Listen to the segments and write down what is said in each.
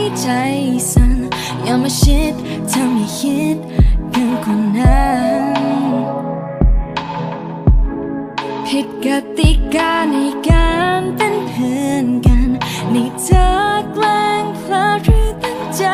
ใจสั่นอย่ามาชิดทำให้คิดกันคนนั้นผิดกติกาในการเป็นเพื่อนกันนี่เธอแกล้งเพลอหรือตั้งใจ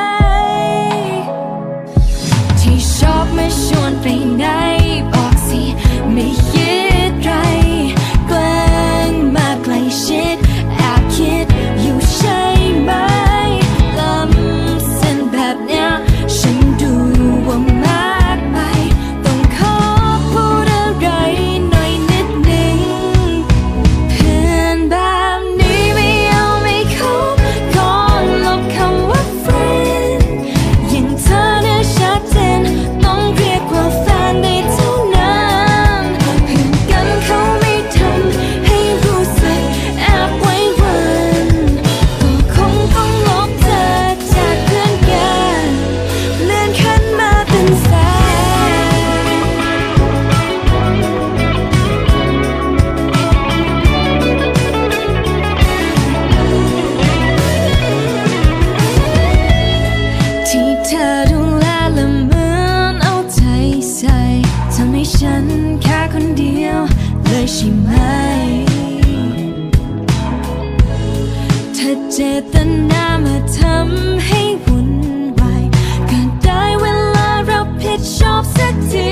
ที่ชอบมาชวนไปไหนบอกสิไม่คิดไรแกล้งมาใกล้ชิดแอบคิดอยู่ใช่ไหมล้ำเส้นแบบเนี้ยฉันดูว่ามากไปต้องขอพูดอะไรหน่อยนิดนึงเพื่อนแบบนี้ไม่เอาไม่คบขอลบคำว่า friend อย่างเธอเนี่ยชัดเจนต้องเรียกว่าแฟนได้เท่านั้นเพื่อนกันเขาไม่ทำให้รู้สึกแอบไว้วันก็คงต้องลบเธอจากเพื่อนกันเลื่อนขั้นมาเป็นแฟนที่เธอดูแลและเหมือนเอาใจใส่ทำให้ฉันแค่คนเดียวเลยใช่ไหมเธอเจตนามาทำให้วุ่นวายก็ได้เวลารับผิดชอบสักที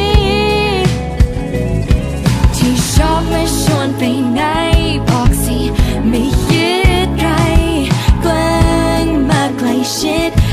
ที่ชอบมาชวนไปไหนบอกสิไม่คิดไรแกล้งมาใกล้ชิด